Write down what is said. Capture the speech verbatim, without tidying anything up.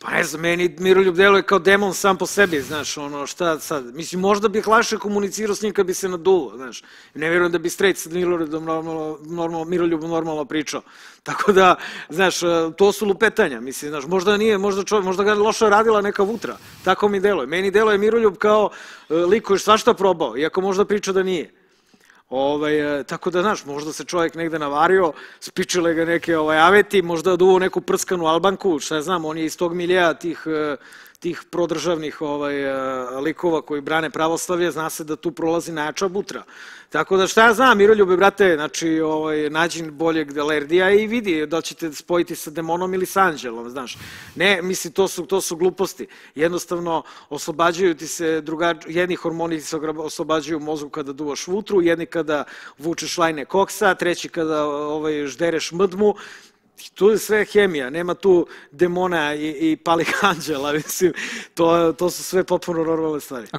Pa ne znam, meni Miroljub deluje kao demon sam po sebi, znaš, ono, šta sad, mislim, možda bih lakše komunicirao s njim kad bi se naduvo, znaš, ne vjerujem da bi straight sa Miroljubom normalno, normalno, Miroljubom normalno pričao, tako da, znaš, to su lupetanja, mislim, znaš, možda nije, možda čovjek, možda ga loše radila neka vutra, tako mi deluje, meni deluje Miroljub kao lik koji je svašta probao, iako možda priča da nije. Ovaj, tako da, znaš, možda se čovjek negde navario, spičile ga neke ovaj, aveti, možda duo neku prskanu Albanku, šta ja znam, on je iz tog milija tih, tih prodržavnih ovaj, likova koji brane pravoslavlje, zna se da tu prolazi najjača butra. Tako da, šta ja znam, Miroljube, brate, znači, ovaj, nađi boljeg Delerdija i vidi da ćete spojiti sa demonom ili sa anđelom, znaš. Ne, mislim, to su, to su gluposti. Jednostavno, oslobađaju ti se drugačiji, jedni hormoni se oslobađaju u mozgu kada duvaš vutru, jedni kada vučeš lajne koksa, treći kada ovaj, ždereš mdmu. Tu je sve hemija, nema tu demona i, i palih anđela, mislim, to, to su sve potpuno normalne stvari.